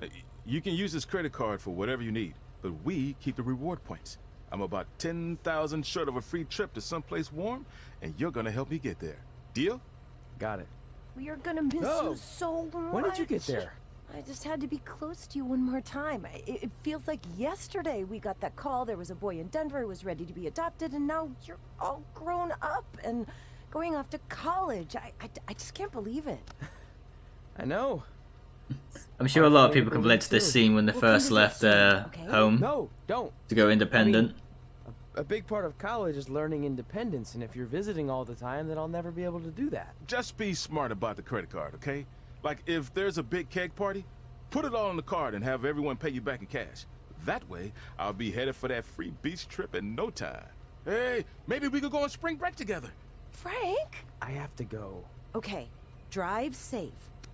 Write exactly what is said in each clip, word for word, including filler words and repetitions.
You can use this credit card for whatever you need, but we keep the reward points. I'm about ten thousand short of a free trip to someplace warm, and you're gonna help me get there. Deal? Got it. We are gonna miss Oh. you so much. When did you get there? I just had to be close to you one more time. It, it feels like yesterday we got that call. There was a boy in Denver who was ready to be adopted, and now you're all grown up and going off to college. I, I, I just can't believe it. I know. I'm sure a lot of people can relate to this scene when they We'll first come left visit their soon, okay? home No, don't. to go independent. A big part of college is learning independence, and if you're visiting all the time, then I'll never be able to do that. Just be smart about the credit card, okay? Like, if there's a big keg party, put it all on the card and have everyone pay you back in cash. That way, I'll be headed for that free beach trip in no time. Hey, maybe we could go on spring break together. Frank? I have to go. Okay, drive safe.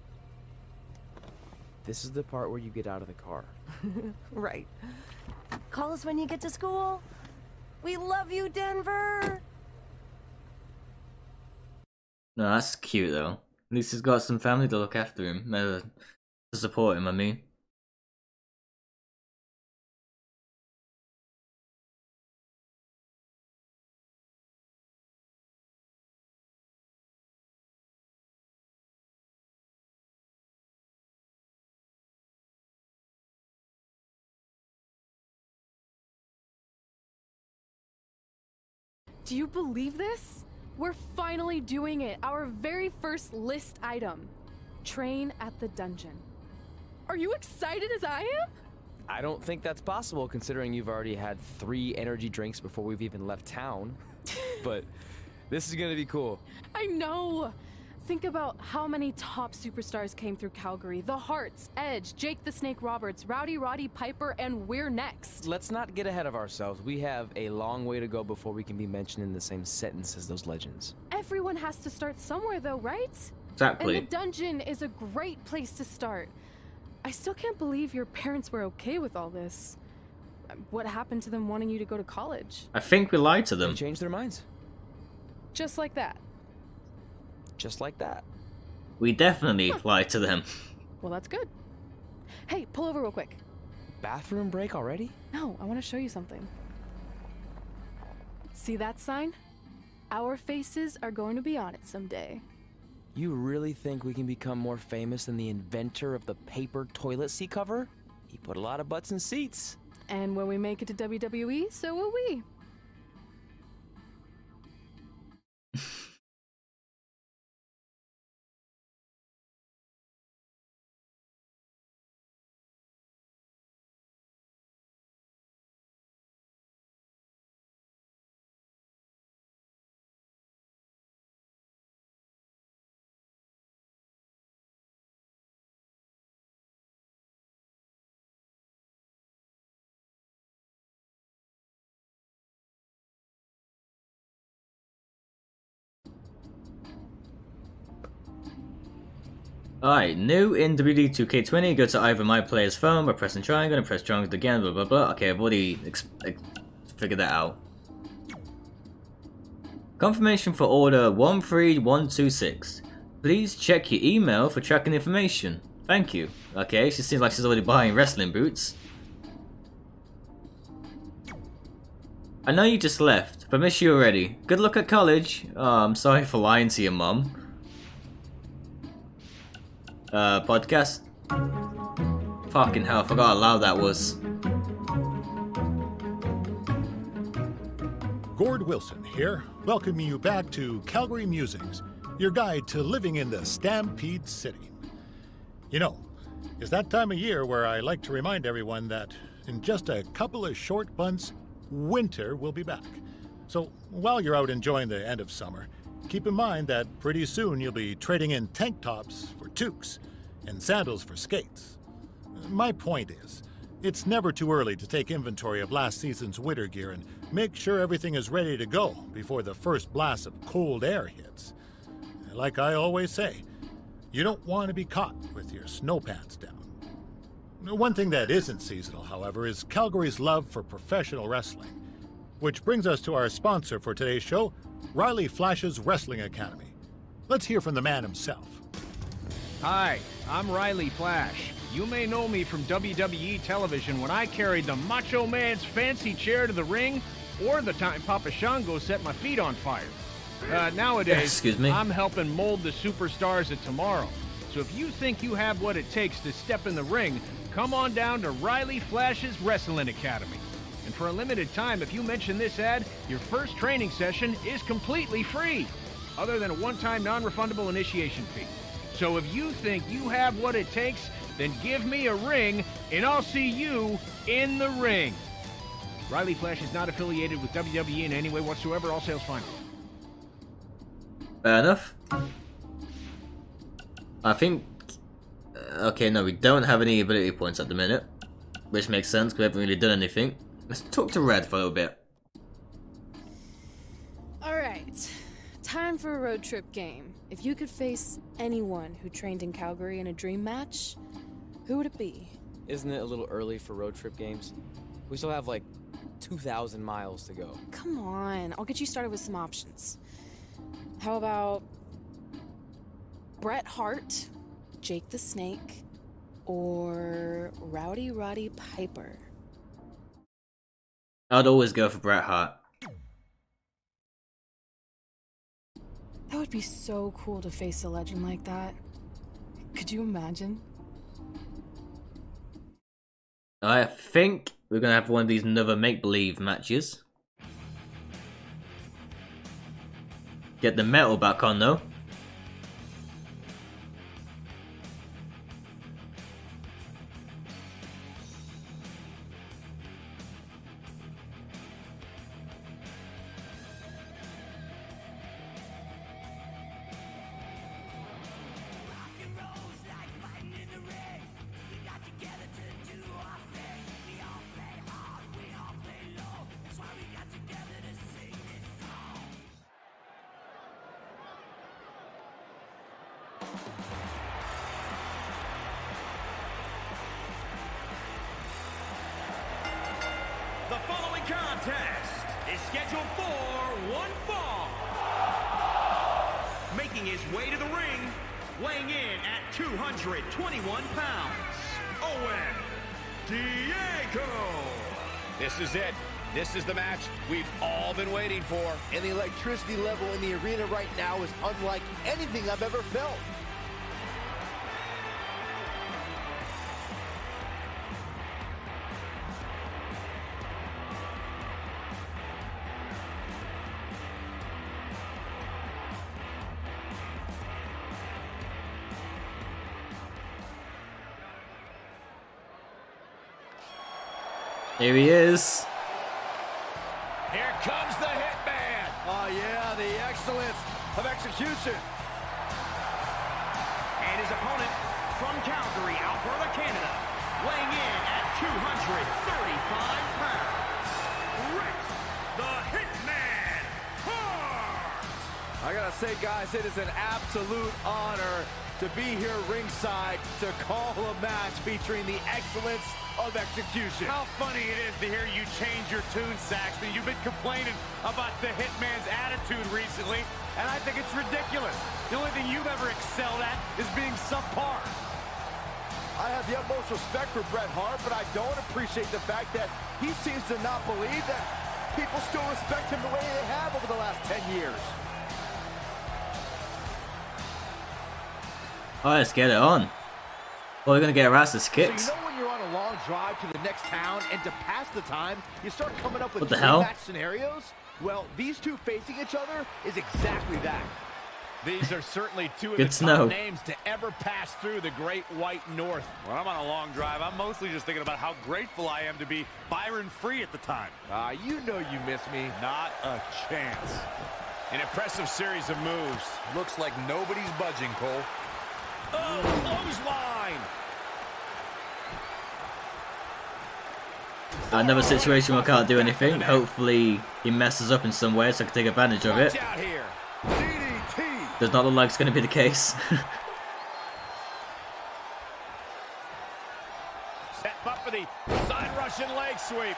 This is the part where you get out of the car. Right. Call us when you get to school. We love you, Denver. No, that's cute though. At least he's got some family to look after him, uh, to support him, I mean. Do you believe this? We're finally doing it. Our very first list item. Train at the dungeon. Are you excited as I am? I don't think that's possible considering you've already had three energy drinks before we've even left town. But this is gonna be cool. I know. Think about how many top superstars came through Calgary. The Harts, Edge, Jake the Snake Roberts, Rowdy Roddy Piper, and we're next. Let's not get ahead of ourselves. We have a long way to go before we can be mentioned in the same sentence as those legends. Everyone has to start somewhere though, right? Exactly. And the dungeon is a great place to start. I still can't believe your parents were okay with all this. What happened to them wanting you to go to college? I think we lied to They them. changed their minds. Just like that. Just like that. We definitely lied to them. Well, that's good. Hey, pull over real quick. Bathroom break already? No, I want to show you something. See that sign? Our faces are going to be on it someday. You really think we can become more famous than the inventor of the paper toilet seat cover? He put a lot of butts in seats. And when we make it to W W E, so will we. Alright, new in W W E two K twenty, go to either my player's phone by pressing triangle and press triangle again, blah blah blah. Okay, I've already ex ex figured that out. Confirmation for order one three one two six. Please check your email for tracking information. Thank you. Okay, she seems like she's already buying wrestling boots. I know you just left, but miss you already. Good luck at college. Oh, I'm sorry for lying to your mum. Uh, podcast? Fucking hell, I forgot how loud that was. Gord Wilson here, welcoming you back to Calgary Musings, your guide to living in the Stampede City. You know, it's that time of year where I like to remind everyone that in just a couple of short months, winter will be back. So while you're out enjoying the end of summer, keep in mind that pretty soon you'll be trading in tank tops for toques and sandals for skates. My point is, it's never too early to take inventory of last season's winter gear and make sure everything is ready to go before the first blast of cold air hits. Like I always say, you don't want to be caught with your snow pants down. One thing that isn't seasonal, however, is Calgary's love for professional wrestling. Which brings us to our sponsor for today's show, Riley Flash's Wrestling Academy. Let's hear from the man himself. Hi, I'm Riley Flash. You may know me from W W E television when I carried the Macho Man's fancy chair to the ring, or the time Papa Shango set my feet on fire. Uh, nowadays, Excuse me. I'm helping mold the superstars of tomorrow. So if you think you have what it takes to step in the ring, come on down to Riley Flash's Wrestling Academy. And for a limited time, if you mention this ad, your first training session is completely free, other than a one-time non-refundable initiation fee. So if you think you have what it takes, then give me a ring, and I'll see you in the ring. Riley Flash is not affiliated with W W E in any way whatsoever. All sales final. Fair enough. I think... Okay, no, we don't have any ability points at the minute. Which makes sense, because we haven't really done anything. Let's talk to Red for a little bit. Alright. Time for a road trip game. If you could face anyone who trained in Calgary in a dream match, who would it be? Isn't it a little early for road trip games? We still have like two thousand miles to go. Come on, I'll get you started with some options. How about Bret Hart, Jake the Snake, or Rowdy Roddy Piper? I'd always go for Bret Hart. That would be so cool to face a legend like that. Could you imagine? I think we're gonna have one of these another make-believe matches. Get the metal back on though. The following contest is scheduled for one fall. Making his way to the ring, weighing in at two hundred twenty-one pounds, Owen Diego. This is it. This is the match we've all been waiting for. And the electricity level in the arena right now is unlike anything I've ever felt. Here he is. Here comes the Hitman. Oh yeah, the excellence of execution. And his opponent from Calgary, Alberta, Canada, weighing in at two hundred thirty-five pounds, Bret the Hitman Hart. I gotta say, guys, it is an absolute honor to be here ringside to call a match featuring the excellence of execution. How funny it is to hear you change your tune, Saxton. You've been complaining about the Hitman's attitude recently, and I think it's ridiculous. The only thing you've ever excelled at is being subpar. I have the utmost respect for Bret Hart, but I don't appreciate the fact that he seems to not believe that people still respect him the way they have over the last ten years. Oh, let's get it on. Well, we're gonna get our asses kicked. So you know when you're on a long drive to the next town and to pass the time, you start coming up with What the hell? match scenarios? Well, these two facing each other is exactly that. These are certainly two of Good the to top know. names to ever pass through the Great White North. When I'm on a long drive, I'm mostly just thinking about how grateful I am to be Byron free at the time. Ah, uh, you know you miss me. Not a chance. An impressive series of moves. Looks like nobody's budging, Cole. Oh, clothesline! Another situation where I can't do anything. Hopefully he messes up in some way so I can take advantage of it. Watch out here. D D T. Does not look like it's going to be the case. Set up for the side Russian leg sweep.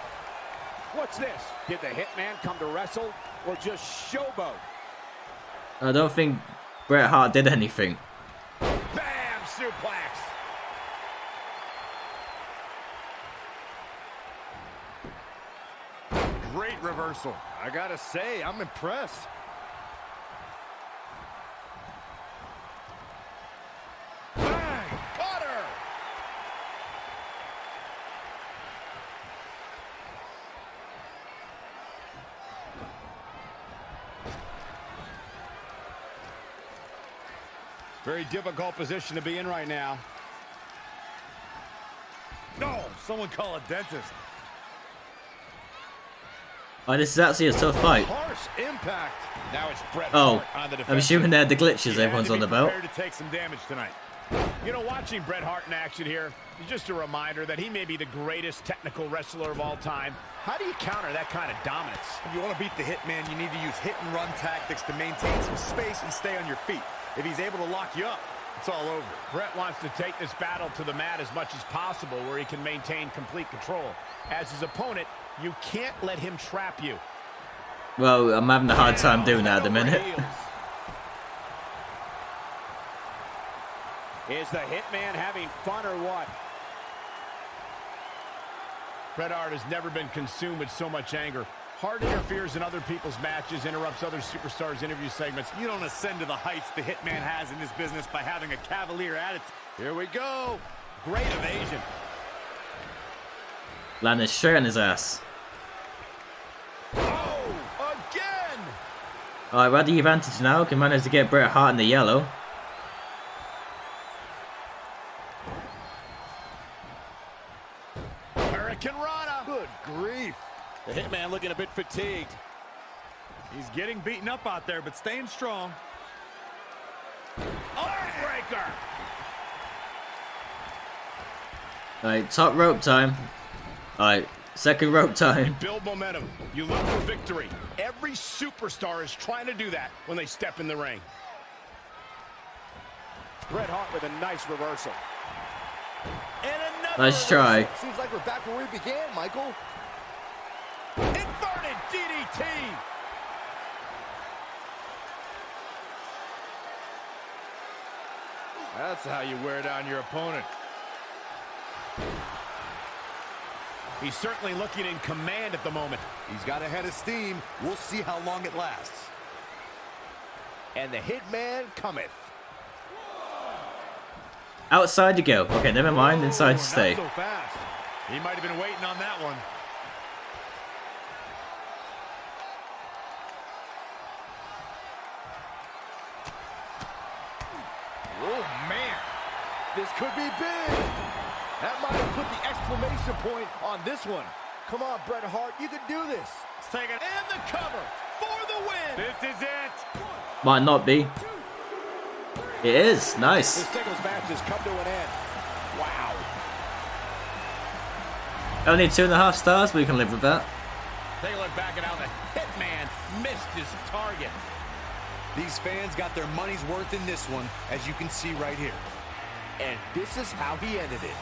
What's this? Did the Hitman come to wrestle or just showboat? I don't think Bret Hart did anything. Bam! Suplex. Great reversal. I gotta say, I'm impressed. Bang! Caught her. Very difficult position to be in right now. No, someone call a dentist. Oh, this is actually a tough fight. Harsh impact. Now it's Bret Oh, Hart on the I'm defensive. assuming they're the glitches He had everyone's to on be about. prepared to take some damage tonight. You know, watching Bret Hart in action here is just a reminder that he may be the greatest technical wrestler of all time. How do you counter that kind of dominance? If you want to beat the Hitman, you need to use hit-and-run tactics to maintain some space and stay on your feet. If he's able to lock you up, it's all over. Bret wants to take this battle to the mat as much as possible where he can maintain complete control. As his opponent, you can't let him trap you. Well, I'm having a hard time doing that at the minute. Is the Hitman having fun or what? Bret Hart has never been consumed with so much anger. Hart interferes in other people's matches, interrupts other superstars' interview segments. You don't ascend to the heights the Hitman has in this business by having a cavalier attitude. Here we go. Great evasion. Landed straight on his ass. Oh, again! Alright, we're at the advantage now. Can manage to get Bret Hart in the yellow. Hurricane Rana. Good grief. The Hitman looking a bit fatigued. He's getting beaten up out there, but staying strong. Heartbreaker. Alright, top rope time. Alright, second rope time. Build momentum. You look for victory. Every superstar is trying to do that when they step in the ring. Bret Hart with a nice reversal. And another Nice try. reversal. Seems like we're back where we began, Michael. Inverted D D T. That's how you wear down your opponent. He's certainly looking in command at the moment. He's got a head of steam. We'll see how long it lasts. And the Hitman cometh. Outside you go. Okay, never mind. Inside to Not stay. so fast. He might have been waiting on that one. Oh, man. This could be big. That might have put the exclamation point on this one. Come on, Bret Hart. You can do this. Let's take it. And the cover for the win. This is it. Might not be. It is. Nice. This singles match has come to an end. Wow. Only two and a half stars, but we can live with that. Take a look back at how the Hitman missed his target. These fans got their money's worth in this one, as you can see right here. And this is how he ended it.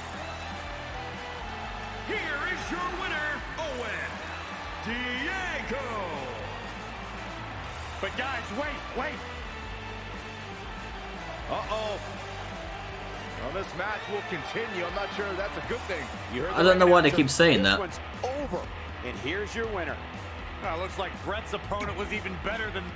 Here is your winner, Owen Diego. But guys, wait, wait. Uh-oh. Well, this match will continue. I'm not sure that's a good thing. You heard I don't know why they keep saying this that. One's over. And here's your winner. Oh, looks like Bret's opponent was even better than...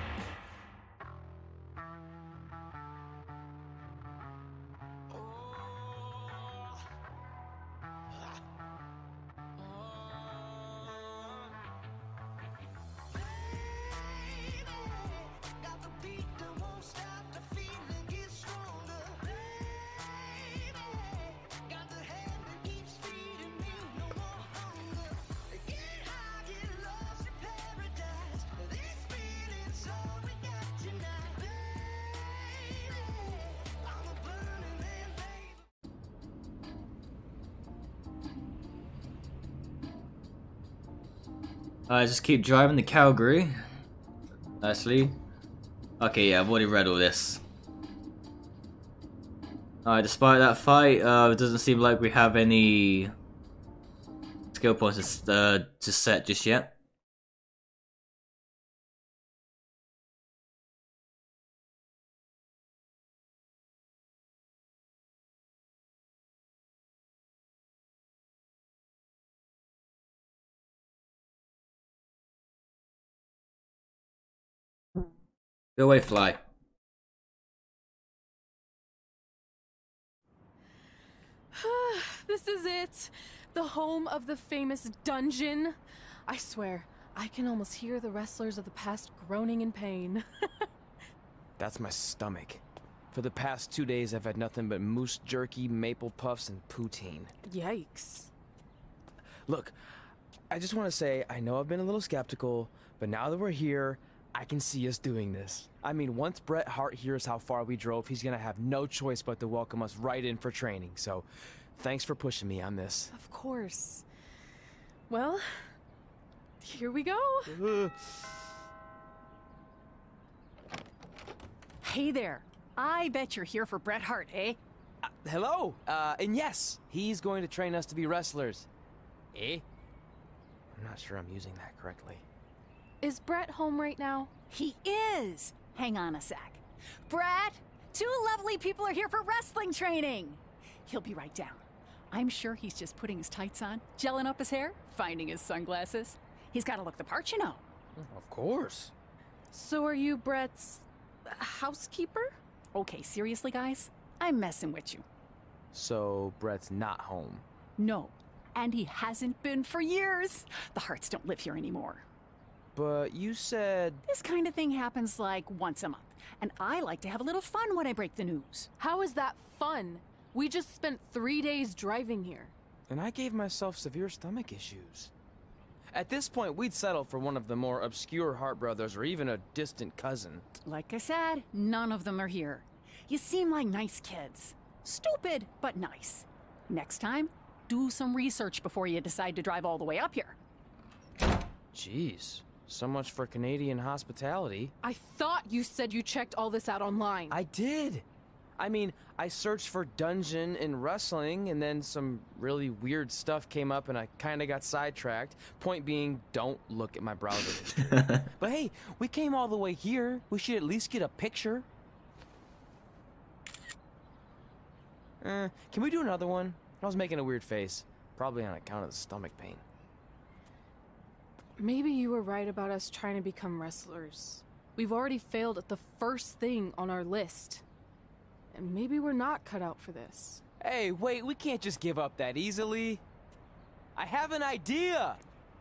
I just keep driving to Calgary. Actually. Okay, yeah, I've already read all this. Alright, despite that fight, uh, it doesn't seem like we have any skill points to, uh, to set just yet. Go away, fly. This is it. The home of the famous dungeon. I swear, I can almost hear the wrestlers of the past groaning in pain. That's my stomach. For the past two days, I've had nothing but moose jerky, maple puffs, and poutine. Yikes. Look, I just want to say, I know I've been a little skeptical, but now that we're here, I can see us doing this. I mean, once Bret Hart hears how far we drove, he's gonna have no choice but to welcome us right in for training. So, thanks for pushing me on this. Of course. Well, here we go. Hey there. I bet you're here for Bret Hart, eh? Uh, hello. Uh, and yes, he's going to train us to be wrestlers. Eh? I'm not sure I'm using that correctly. Is Bret home right now? He is. Hang on a sec. Bret, two lovely people are here for wrestling training. He'll be right down. I'm sure he's just putting his tights on, gelling up his hair, finding his sunglasses. He's got to look the part, you know. Of course. So are you Bret's housekeeper? Okay, seriously, guys? I'm messing with you. So Bret's not home? No, and he hasn't been for years. The Harts don't live here anymore. But you said... This kind of thing happens like once a month, and I like to have a little fun when I break the news. How is that fun? We just spent three days driving here. And I gave myself severe stomach issues. At this point, we'd settle for one of the more obscure Hart brothers or even a distant cousin. Like I said, none of them are here. You seem like nice kids. Stupid, but nice. Next time, do some research before you decide to drive all the way up here. Jeez. So much for Canadian hospitality. I thought you said you checked all this out online. I did. I mean, I searched for dungeon in wrestling, and then some really weird stuff came up, and I kind of got sidetracked. Point being, don't look at my browser history. But hey, we came all the way here. We should at least get a picture. Eh, can we do another one? I was making a weird face. Probably on account of the stomach pain. Maybe you were right about us trying to become wrestlers. We've already failed at the first thing on our list. And maybe we're not cut out for this. Hey, wait, we can't just give up that easily. I have an idea!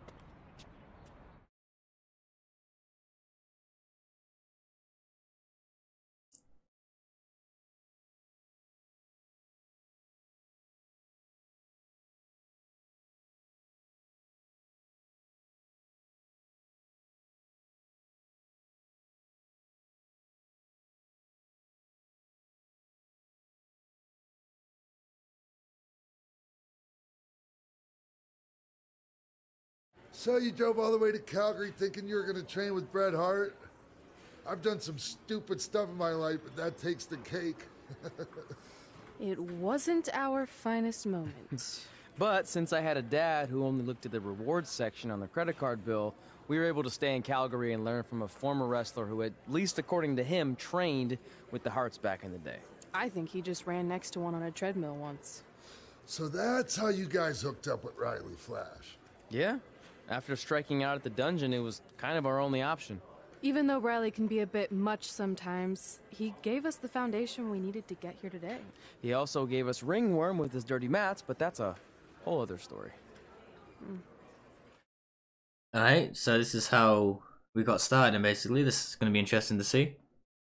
So you drove all the way to Calgary thinking you were going to train with Bret Hart? I've done some stupid stuff in my life, but that takes the cake. It wasn't our finest moment. But since I had a dad who only looked at the rewards section on the credit card bill, we were able to stay in Calgary and learn from a former wrestler who, at least according to him, trained with the Harts back in the day. I think he just ran next to one on a treadmill once. So that's how you guys hooked up with Riley Flash. Yeah. After striking out at the dungeon, it was kind of our only option. Even though Riley can be a bit much sometimes, he gave us the foundation we needed to get here today. He also gave us ringworm with his dirty mats, but that's a whole other story. Mm. Alright, so this is how we got started, and basically this is going to be interesting to see.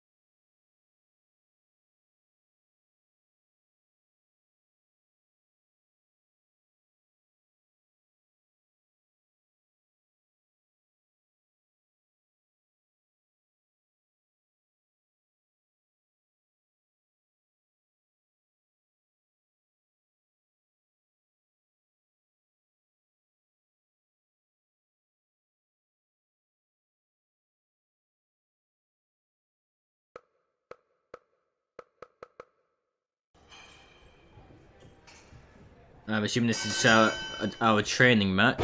I'm assuming this is our, our training match.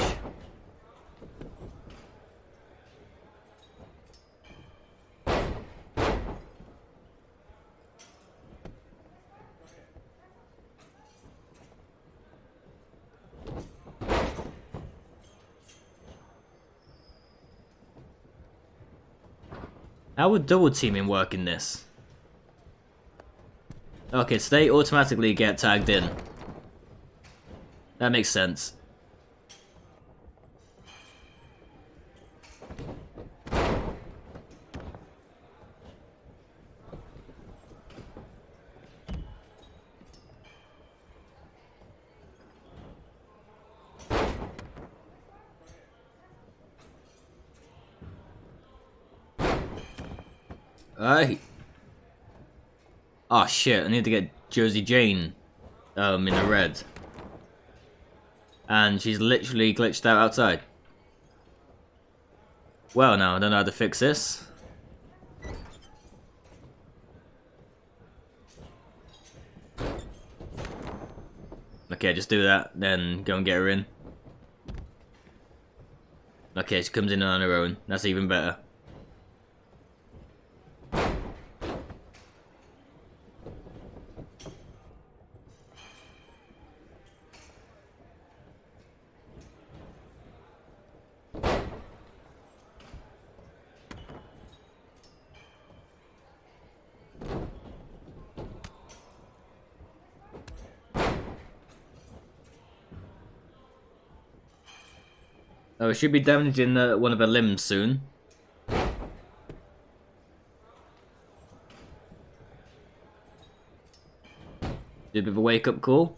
How would double teaming work in this? Okay, so they automatically get tagged in. That makes sense. Alright. Oh shit, I need to get Josie Jane um, in the red. And she's literally glitched out outside. Well, now I don't know how to fix this. Okay, just do that, then go and get her in. Okay, she comes in on her own. That's even better. Oh, it should be damaging uh, one of her limbs soon. Did a bit of a wake-up call.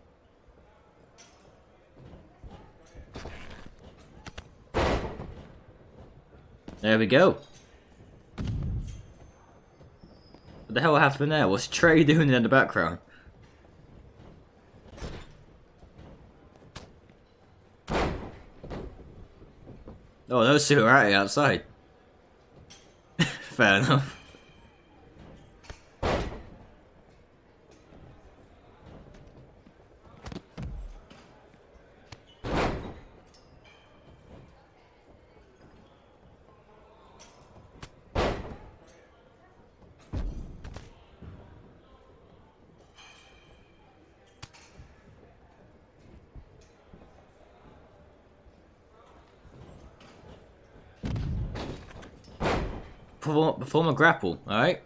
There we go. What the hell happened there? What's Trey doing in the background? Oh, those two are already outside. Fair enough. Perform, perform a grapple, alright?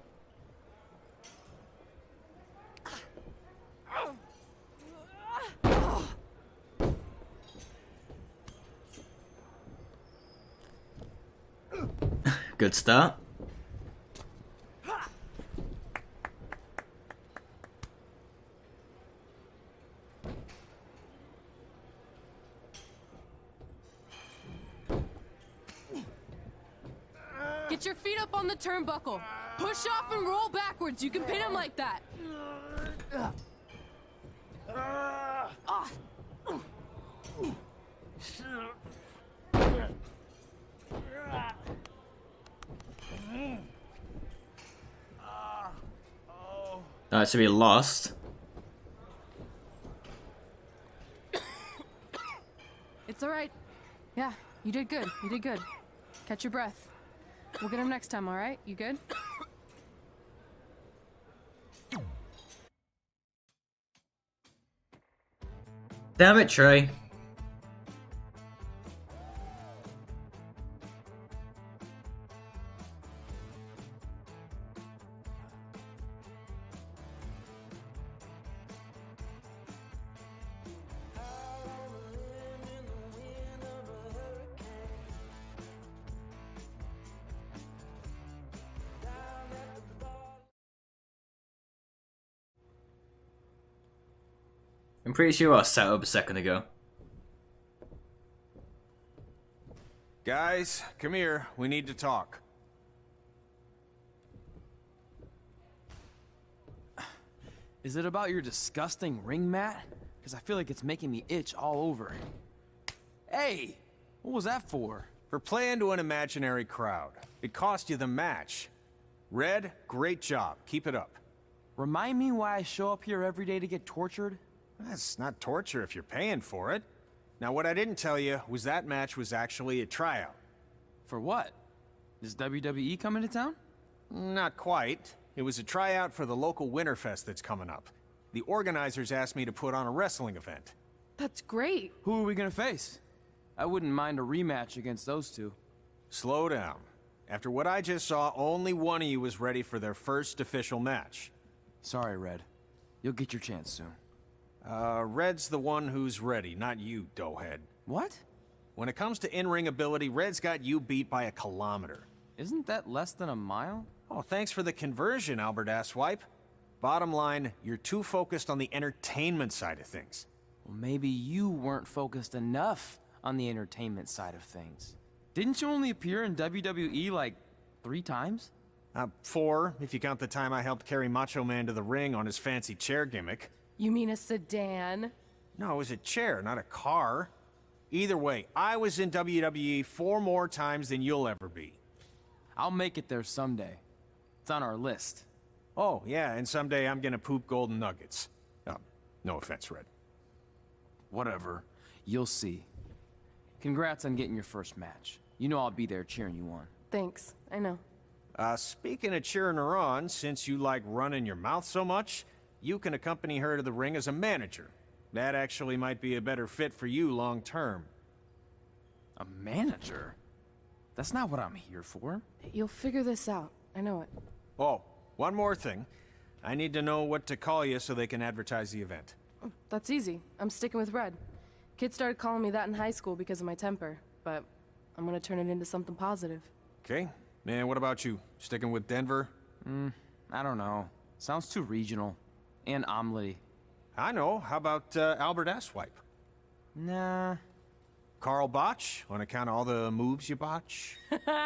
Good start. Get your feet up on the turnbuckle. Push off and roll backwards. You can pin him like that. Ah. Alright, so we lost. It's alright. Yeah, you did good. You did good. Catch your breath. We'll get him next time, alright? You good? Damn it, Trey. I'm pretty sure I set up a second ago. Guys, come here. We need to talk. Is it about your disgusting ring mat? Because I feel like it's making me itch all over. Hey! What was that for? For playing to an imaginary crowd. It cost you the match. Red, great job. Keep it up. Remind me why I show up here every day to get tortured? That's not torture if you're paying for it. Now, what I didn't tell you was that match was actually a tryout. For what? Is W W E coming to town? Not quite. It was a tryout for the local Winterfest that's coming up. The organizers asked me to put on a wrestling event. That's great. Who are we gonna face? I wouldn't mind a rematch against those two. Slow down. After what I just saw, only one of you was ready for their first official match. Sorry, Red. You'll get your chance soon. Uh, Red's the one who's ready, not you, doughhead. What? When it comes to in-ring ability, Red's got you beat by a kilometer. Isn't that less than a mile? Oh, thanks for the conversion, Albert Asswipe. Bottom line, you're too focused on the entertainment side of things. Well, maybe you weren't focused enough on the entertainment side of things. Didn't you only appear in W W E like three times? Uh, four, if you count the time I helped carry Macho Man to the ring on his fancy chair gimmick. You mean a sedan? No, it was a chair, not a car. Either way, I was in W W E four more times than you'll ever be. I'll make it there someday. It's on our list. Oh, yeah, and someday I'm gonna poop golden nuggets. Oh, no offense, Red. Whatever. You'll see. Congrats on getting your first match. You know I'll be there cheering you on. Thanks. I know. Uh, speaking of cheering her on, since you like running your mouth so much, you can accompany her to the ring as a manager. That actually might be a better fit for you long term. A manager? That's not what I'm here for. You'll figure this out. I know it. Oh, one more thing. I need to know what to call you so they can advertise the event. Oh, that's easy. I'm sticking with Red. Kids started calling me that in high school because of my temper, but I'm gonna turn it into something positive. Okay. And what about you? Sticking with Denver? Hmm, I don't know. Sounds too regional. And omelette-y. I know. How about uh, Albert Asswipe? Nah. Carl Botch, on account of all the moves you botch?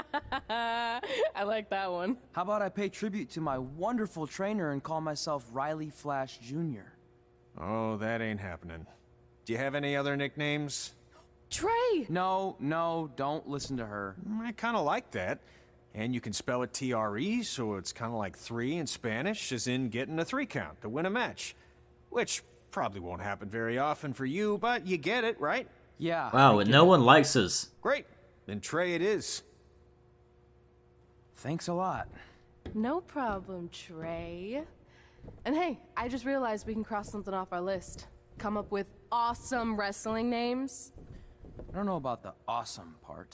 I like that one. How about I pay tribute to my wonderful trainer and call myself Riley Flash Junior? Oh, that ain't happening. Do you have any other nicknames? Trey! No, no, don't listen to her. I kind of like that. And you can spell it T R E, so it's kind of like three in Spanish, as in getting a three count to win a match. Which probably won't happen very often for you, but you get it, right? Yeah. Wow, and no one likes us. Great. Then Trey it is. Thanks a lot. No problem, Trey. And hey, I just realized we can cross something off our list. Come up with awesome wrestling names. I don't know about the awesome part.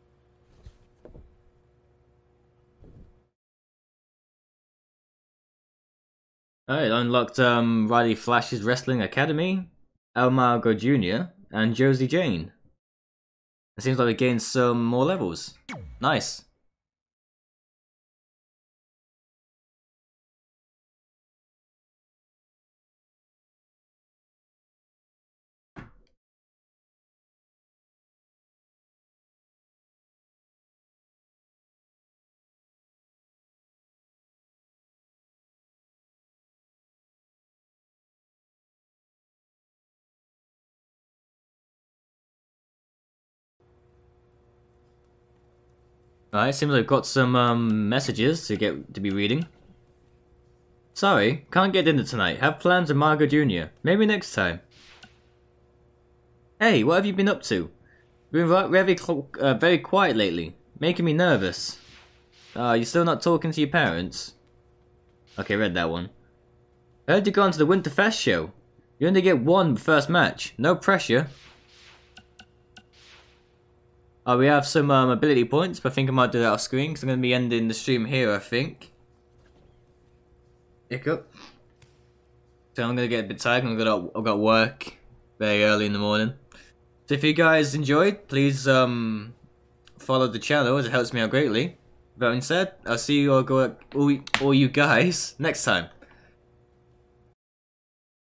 Alright, unlocked um, Riley Flash's Wrestling Academy, El Margo Junior, and Josie Jane. It seems like we gained some more levels. Nice. Alright, seems like I've got some um, messages to get to be reading. Sorry, can't get dinner tonight. Have plans with Margo Junior Maybe next time. Hey, what have you been up to? You've been very, uh, very quiet lately, making me nervous. Ah, uh, you're still not talking to your parents? Okay, read that one. I heard you gone to the Winterfest show. You only get one first match. No pressure. Uh, we have some um, ability points, but I think I might do that off screen because I'm going to be ending the stream here, I think. Hiccup. So I'm going to get a bit tired. I've got, I've got work very early in the morning. So if you guys enjoyed, please um, follow the channel as it helps me out greatly. That being said, I'll see you all, go, all, all you guys next time.